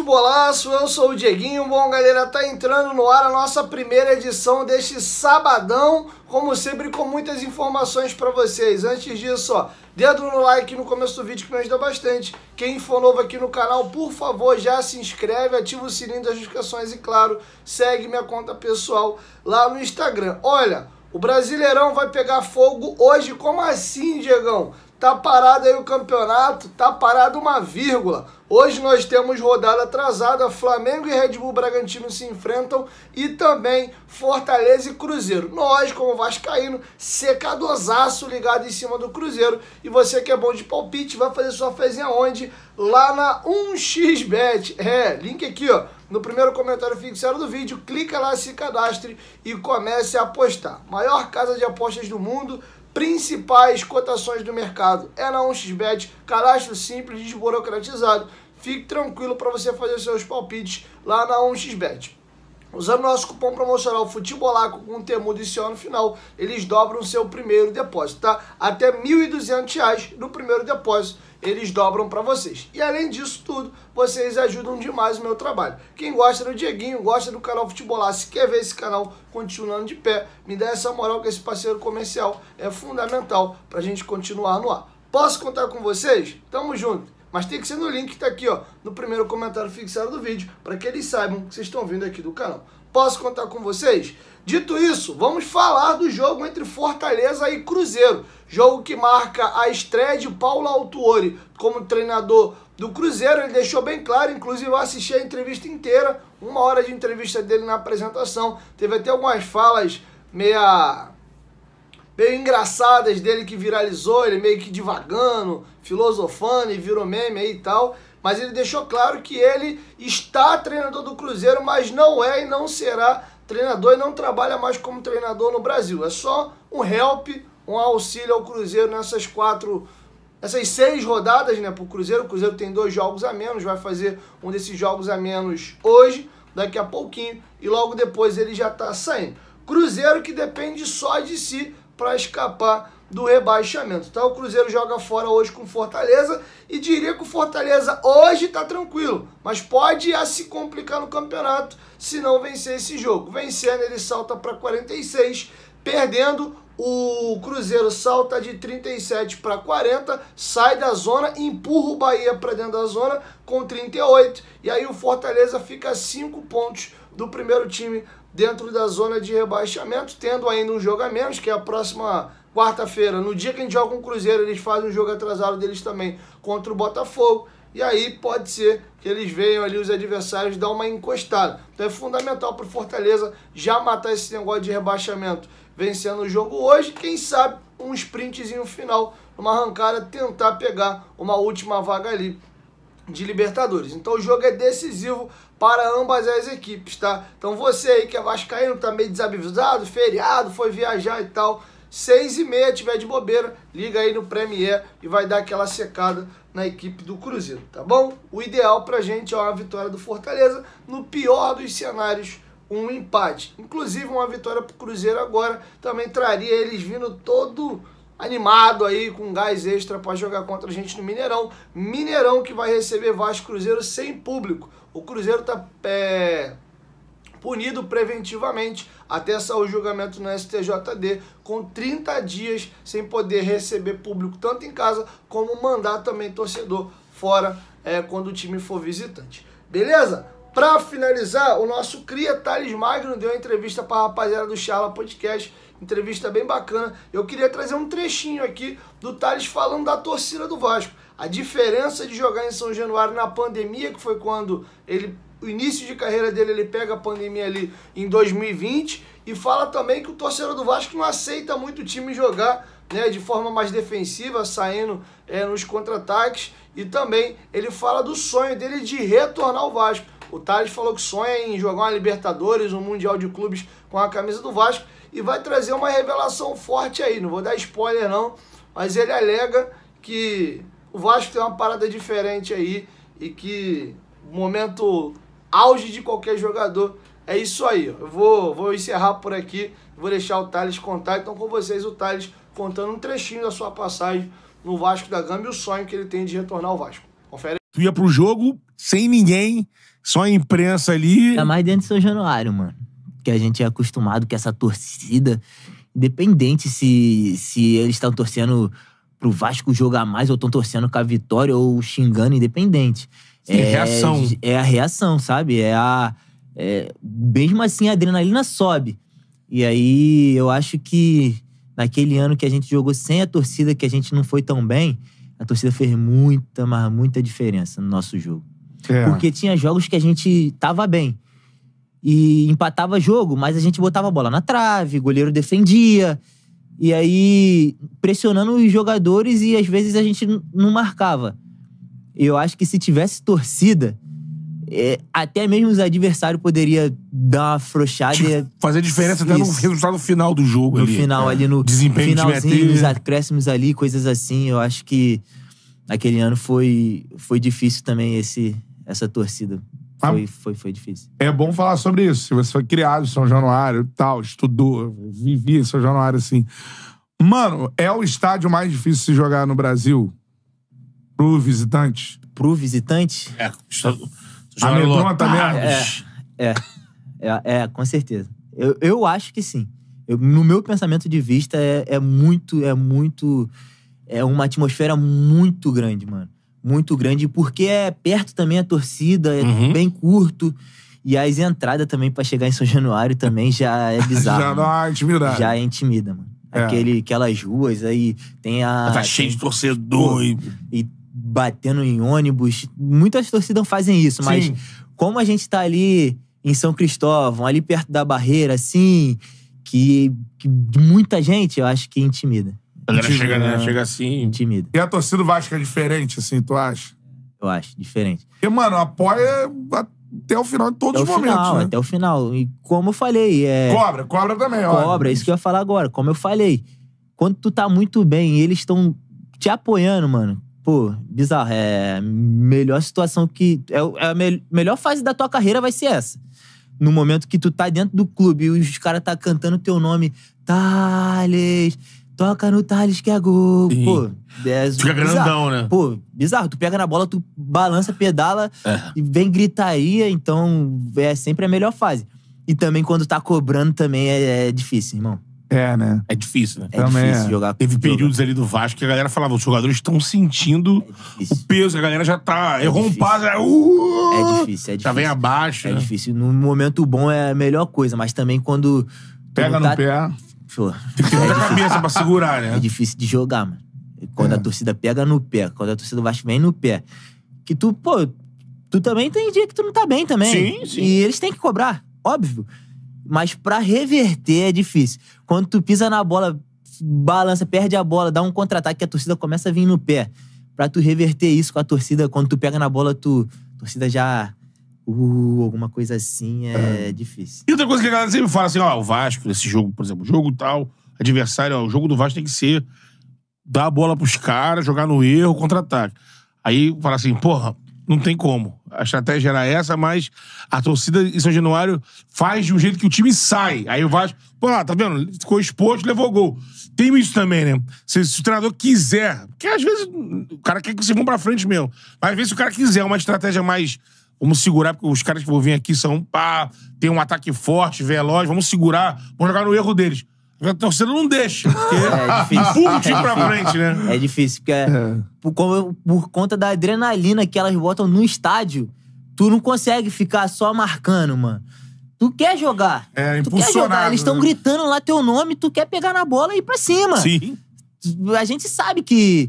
Futebolaço, eu sou o Dieguinho. Bom, galera, tá entrando no ar a nossa primeira edição deste sabadão, como sempre com muitas informações para vocês. Antes disso, ó, dedo no like no começo do vídeo que me ajuda bastante. Quem for novo aqui no canal, por favor, já se inscreve, ativa o sininho das notificações e, claro, segue minha conta pessoal lá no Instagram. Olha, o Brasileirão vai pegar fogo hoje. Como assim, Diegão? Tá parado aí o campeonato, tá parado uma vírgula. Hoje nós temos rodada atrasada, Flamengo e Red Bull Bragantino se enfrentam e também Fortaleza e Cruzeiro. Nós, como vascaíno, secadorzaço ligado em cima do Cruzeiro. E você que é bom de palpite, vai fazer sua fezinha onde? Lá na 1xBet. Link aqui, ó, no primeiro comentário fixado do vídeo. Clica lá, se cadastre e comece a apostar. Maior casa de apostas do mundo. Principais cotações do mercado é na 1xBet, cadastro simples, desburocratizado. Fique tranquilo para você fazer seus palpites lá na 1xBet. Usando nosso cupom promocional Futebolaco com um temudo e no final, eles dobram o seu primeiro depósito, tá? Até R$ 1.200 no primeiro depósito, eles dobram para vocês. E além disso tudo, vocês ajudam demais o meu trabalho. Quem gosta do Dieguinho, gosta do canal Futebolaço, se quer ver esse canal continuando de pé, me dá essa moral que esse parceiro comercial é fundamental para a gente continuar no ar. Posso contar com vocês? Tamo junto. Mas tem que ser no link que está aqui, ó, no primeiro comentário fixado do vídeo, para que eles saibam que vocês estão vindo aqui do canal. Posso contar com vocês? Dito isso, vamos falar do jogo entre Fortaleza e Cruzeiro. Jogo que marca a estreia de Paulo Autuori como treinador do Cruzeiro. Ele deixou bem claro, inclusive eu assisti a entrevista inteira, 1 hora de entrevista dele na apresentação. Teve até algumas falas meio engraçadas dele que viralizou, ele meio que divagando, filosofando e virou meme aí e tal. Mas ele deixou claro que ele está treinador do Cruzeiro, mas não é e não será treinador e não trabalha mais como treinador no Brasil. É só um help, um auxílio ao Cruzeiro nessas 6 rodadas, né, para o Cruzeiro. O Cruzeiro tem 2 jogos a menos, vai fazer um desses jogos a menos hoje, daqui a pouquinho, e logo depois ele já está saindo. Cruzeiro que depende só de si para escapar do rebaixamento. Então o Cruzeiro joga fora hoje com Fortaleza e diria que o Fortaleza hoje está tranquilo, mas pode se complicar no campeonato se não vencer esse jogo. Vencendo ele salta para 46, perdendo o Cruzeiro salta de 37 para 40, sai da zona, empurra o Bahia para dentro da zona com 38 e aí o Fortaleza fica a 5 pontos do primeiro time dentro da zona de rebaixamento, tendo ainda um jogo a menos, que é a próxima quarta-feira. No dia que a gente joga com o Cruzeiro, eles fazem um jogo atrasado deles também contra o Botafogo. E aí pode ser que eles venham ali, os adversários, dar uma encostada. Então é fundamental para o Fortaleza já matar esse negócio de rebaixamento, vencendo o jogo hoje. Quem sabe um sprintzinho final, uma arrancada, tentar pegar uma última vaga ali de Libertadores. Então o jogo é decisivo para ambas as equipes, tá? Então você aí que é vascaíno, tá meio desavisado, feriado, foi viajar e tal, 6h30, tiver de bobeira, liga aí no Premier e vai dar aquela secada na equipe do Cruzeiro, tá bom? O ideal pra gente é uma vitória do Fortaleza, no pior dos cenários, um empate. Inclusive uma vitória pro Cruzeiro agora também traria eles vindo todo animado aí, com gás extra para jogar contra a gente no Mineirão. Mineirão que vai receber Vasco Cruzeiro sem público. O Cruzeiro tá punido preventivamente até sair o julgamento no STJD, com 30 dias sem poder receber público tanto em casa como mandar também torcedor fora quando o time for visitante. Beleza? Para finalizar, o nosso cria Thales Magno deu uma entrevista para a rapaziada do Charla Podcast, entrevista bem bacana. Eu queria trazer um trechinho aqui do Thales falando da torcida do Vasco, a diferença de jogar em São Januário na pandemia, que foi quando o início de carreira dele, ele pega a pandemia ali em 2020, e fala também que o torcedor do Vasco não aceita muito o time jogar, né, de forma mais defensiva, saindo nos contra-ataques, e também ele fala do sonho dele de retornar ao Vasco. O Thales falou que sonha em jogar uma Libertadores, um Mundial de Clubes com a camisa do Vasco, e vai trazer uma revelação forte aí. Não vou dar spoiler não, mas ele alega que o Vasco tem uma parada diferente aí e que o momento auge de qualquer jogador é isso aí. Eu vou encerrar por aqui, vou deixar o Thales contar. Então com vocês o Thales contando um trechinho da sua passagem no Vasco da Gama e o sonho que ele tem de retornar ao Vasco. Confere. Tu ia pro jogo sem ninguém, Só a imprensa ali... É mais dentro de São Januário, mano. Que a gente é acostumado com essa torcida. Independente se eles estão torcendo pro Vasco jogar mais ou estão torcendo com a vitória ou xingando, independente. Sim, reação. É a reação, sabe? Mesmo assim, a adrenalina sobe. E aí, eu acho que naquele ano que a gente jogou sem a torcida, que a gente não foi tão bem, a torcida fez muita, mas muita diferença no nosso jogo. Porque tinha jogos que a gente tava bem. E empatava jogo, mas a gente botava a bola na trave, o goleiro defendia. E aí, pressionando os jogadores e às vezes a gente não marcava. Eu acho que se tivesse torcida, até mesmo os adversários poderiam dar uma afrouxada. Fazer diferença até no resultado final do jogo. No final, ali no desempenho finalzinho, nos acréscimos ali, coisas assim. Eu acho que aquele ano foi difícil também essa torcida. Foi difícil. É bom falar sobre isso. Se você foi criado em São Januário e tal, estudou, vivia em São Januário, assim. Mano, é o estádio mais difícil de se jogar no Brasil? Pro visitante? Pro visitante? A metrô também? Com certeza. Eu acho que sim. No meu pensamento de vista, é uma atmosfera muito grande, mano. Muito grande, porque é perto também a torcida, é bem curto. E as entradas também pra chegar em São Januário também já é bizarro. Já dá uma intimidade. Já intimida, mano. Aquelas ruas aí, tem a... Tá cheio de torcedor. E batendo em ônibus. Muitas torcidas fazem isso, mas como a gente tá ali em São Cristóvão, ali perto da barreira, assim, que muita gente, eu acho que intimida. A galera chega assim... Intimida. E a torcida do Vasco é diferente, assim, tu acha? Eu acho, diferente. Porque, mano, apoia até o final de todos os momentos, né? Até o final. E como eu falei... Cobra também, ó. Cobra, é isso que eu ia falar agora. Como eu falei, quando tu tá muito bem e eles estão te apoiando, mano, pô, bizarro. É a melhor situação que... a melhor fase da tua carreira vai ser essa. No momento que tu tá dentro do clube e os caras tá cantando teu nome, Thales... Toca no Thales que é gol. Sim. Pô, fica grandão, né? Pô, bizarro. Tu pega na bola, tu balança, pedala e vem gritaria. Então, é sempre a melhor fase. E também quando tá cobrando também é difícil, irmão. Né? É difícil, né? É difícil jogar. Teve períodos ali do Vasco que a galera falava, os jogadores estão sentindo o peso, a galera já tá... errou um passo, É difícil. Já vem abaixo. É difícil. No momento bom é a melhor coisa, mas também quando... Pega no pé... Tem que ter muita cabeça pra segurar, né? É difícil de jogar, mano. Quando a torcida pega no pé, quando a torcida do Vasco vem no pé. Que tu também tem dia que tu não tá bem também. Sim. E eles têm que cobrar, óbvio. Mas pra reverter é difícil. Quando tu pisa na bola, balança, perde a bola, dá um contra-ataque que a torcida começa a vir no pé. Pra tu reverter isso com a torcida, quando tu pega na bola, a torcida já... alguma coisa assim é difícil. E outra coisa que a galera sempre fala assim, ó, o Vasco, esse jogo, por exemplo, jogo tal, adversário, ó, o jogo do Vasco tem que ser dar a bola pros caras, jogar no erro, contra-ataque. Aí fala assim, porra, não tem como. A estratégia era essa, mas a torcida em São Januário faz de um jeito que o time sai. Aí o Vasco, pô, lá, tá vendo? Ficou exposto, levou gol. Tem isso também, né? Se o treinador quiser, porque às vezes o cara quer que vocês vão pra frente mesmo, mas às vezes se o cara quiser uma estratégia mais... Vamos segurar, porque os caras que vão vir aqui são, tem um ataque forte, veloz, vamos segurar, vamos jogar no erro deles. A torcida não deixa, porque empurra o time pra frente, né? É difícil, porque por conta da adrenalina que elas botam no estádio, tu não consegue ficar só marcando, mano. Tu quer jogar. Impulsionado. Eles estão gritando lá teu nome, tu quer pegar na bola e ir pra cima. Sim. A gente sabe que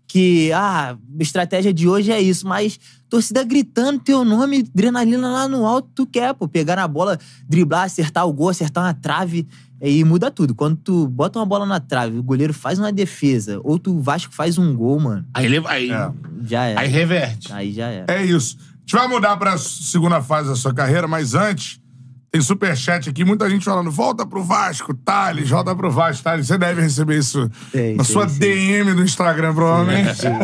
a estratégia de hoje é isso, mas torcida gritando teu nome, adrenalina lá no alto, tu quer, pô, pegar na bola, driblar, acertar o gol, acertar uma trave, e muda tudo. Quando tu bota uma bola na trave, o goleiro faz uma defesa, ou o Vasco faz um gol, mano. Aí já é. Aí reverte. Aí já é. É isso. A gente vai mudar pra segunda fase da sua carreira, mas antes, tem superchat aqui, muita gente falando, volta pro Vasco, Thales, volta pro Vasco, Thales. Você deve receber isso na sua DM do Instagram, provavelmente. Sim.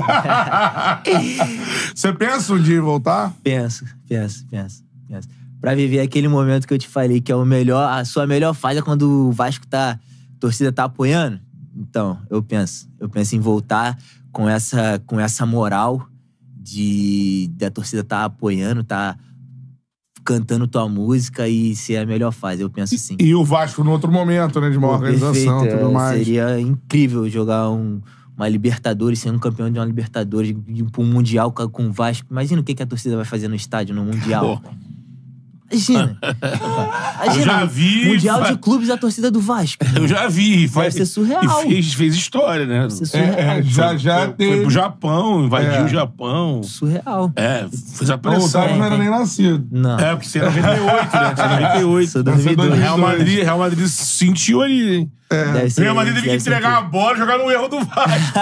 Você pensa um dia em voltar? Penso. Pra viver aquele momento que eu te falei, que é a sua melhor fase é quando o Vasco a torcida tá apoiando. Então, eu penso em voltar com essa moral da torcida tá apoiando, tá cantando tua música e ser a melhor fase. Eu penso assim. E o Vasco no outro momento, né? De uma organização e tudo mais. Seria incrível jogar uma Libertadores, ser um campeão de uma Libertadores, ir pra um Mundial com o Vasco. Imagina o que a torcida vai fazer no estádio, no Mundial. Imagina. Eu já vi. Mundial de clubes, a torcida do Vasco. Eu já vi. Vai ser surreal. E fez história, né? Vai ser surreal. Foi pro Japão, invadiu o Japão. Surreal. Fez a pressão. O Otávio não era nem nascido. Não. Porque você é 98, né? Você é 98. Sou 2002. Real Madrid sentiu ali, hein? Real Madrid teve que entregar a bola e jogar no erro do Vasco.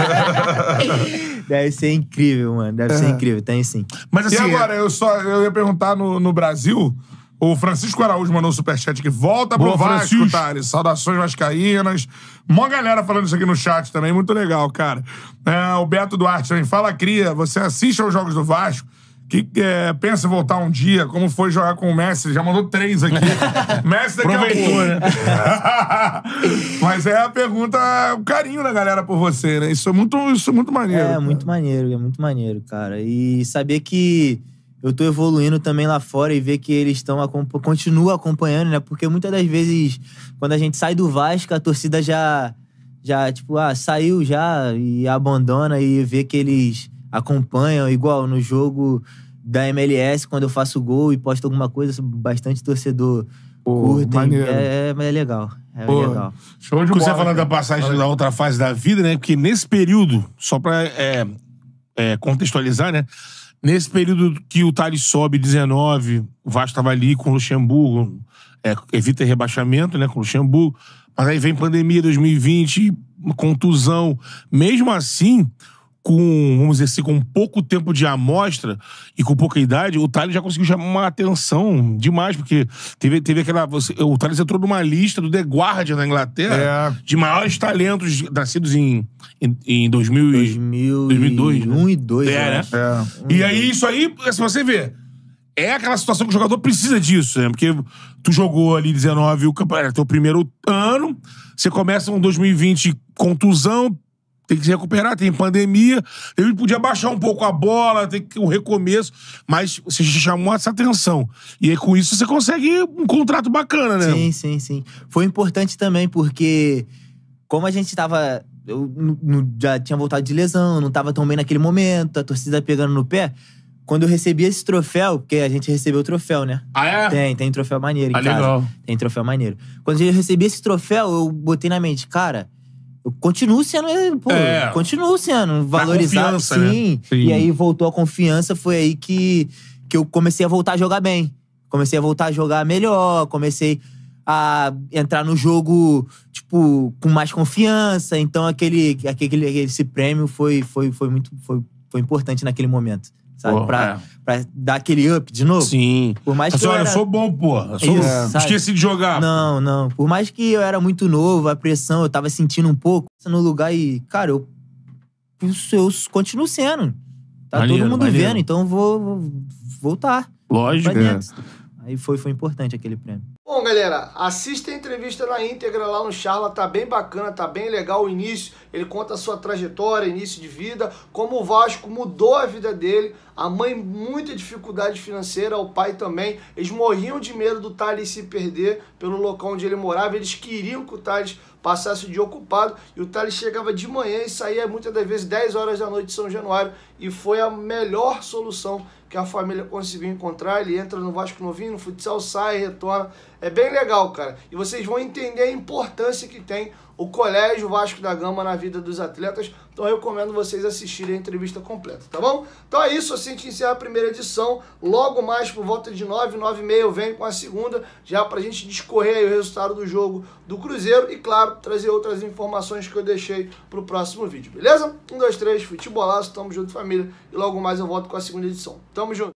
Deve ser incrível, mano. Deve ser incrível. Tem sim. Mas assim. E agora, eu ia perguntar no Brasil. O Francisco Araújo mandou um superchat que volta pro Vasco, Thales. Saudações vascaínas. Mó galera falando isso aqui no chat também. Muito legal, cara. O Beto Duarte também. Fala, cria. Você assiste aos jogos do Vasco? Que pensa em voltar um dia? Como foi jogar com o Messi? Já mandou 3 aqui. Messi daqui aproveitou, né? Mas a pergunta, o carinho da galera por você, né? Isso é muito maneiro. É muito maneiro, cara. E saber que eu tô evoluindo também lá fora e ver que eles continuam acompanhando, né? Porque muitas das vezes, quando a gente sai do Vasco, a torcida já tipo, saiu já e abandona, e vê que eles acompanham, igual no jogo da MLS, quando eu faço gol e posto alguma coisa, bastante torcedor curte. É legal. Legal. Show de bola. Você falando da passagem da outra fase da vida, né? Porque nesse período, só pra contextualizar, né? Nesse período que o Thales sobe 19, o Vasco tava ali com o Luxemburgo, evita rebaixamento, né? Com o Luxemburgo. Mas aí vem pandemia 2020, contusão. Mesmo assim, vamos dizer assim, com pouco tempo de amostra e com pouca idade, o Thales já conseguiu chamar uma atenção demais, porque teve aquela... O Thales entrou numa lista do The Guardian na Inglaterra de maiores talentos nascidos em 2002. 1 e 2, né? E aí, isso aí, se você ver, é aquela situação que o jogador precisa disso, né? Porque tu jogou ali 19, era teu primeiro ano, você começa um 2020 contusão, tem que se recuperar, tem pandemia, ele podia baixar um pouco a bola, tem um recomeço, mas você chamou essa atenção. E aí, com isso, você consegue um contrato bacana, né? Sim. Foi importante também, porque como a gente tava... Eu já tinha voltado de lesão, não tava tão bem naquele momento, a torcida pegando no pé. Quando eu recebi esse troféu, porque a gente recebeu o troféu, né? Tem troféu maneiro em casa. Legal. Tem troféu maneiro. Quando eu recebi esse troféu, eu botei na mente, cara... Eu continuo sendo, valorizado, sim. Né? Sim. E aí voltou a confiança, foi aí que eu comecei a voltar a jogar bem. Comecei a voltar a jogar melhor, comecei a entrar no jogo, tipo, com mais confiança. Então esse prêmio foi importante naquele momento. Sabe? Pra dar aquele up de novo. Sim. Por mais que eu sou bom, pô. Esqueci de jogar. Não. Por mais que eu era muito novo, a pressão, eu tava sentindo um pouco no lugar e, cara, eu continuo sendo. Tá todo mundo vendo, então eu vou voltar. Lógico. Aí foi importante aquele prêmio. Bom, galera, assista a entrevista na íntegra lá no Charla, tá bem bacana, tá bem legal o início. Ele conta a sua trajetória, início de vida, como o Vasco mudou a vida dele. A mãe, muita dificuldade financeira, o pai também. Eles morriam de medo do Thales se perder pelo local onde ele morava. Eles queriam que o Thales passasse o dia ocupado. E o Thales chegava de manhã e saía muitas das vezes 10 horas da noite de São Januário. E foi a melhor solução que a família conseguiu encontrar. Ele entra no Vasco novinho, no futsal, sai, retorna. É bem legal, cara. E vocês vão entender a importância que tem o Colégio Vasco da Gama na vida dos atletas. Então eu recomendo vocês assistirem a entrevista completa, tá bom? Então é isso, assim a gente encerra a primeira edição. Logo mais, por volta de 9h30, eu venho com a segunda, já pra gente discorrer aí o resultado do jogo do Cruzeiro e, claro, trazer outras informações que eu deixei pro próximo vídeo, beleza? 1, 2, 3, futebolaço, tamo junto, família. E logo mais eu volto com a segunda edição. Tamo junto!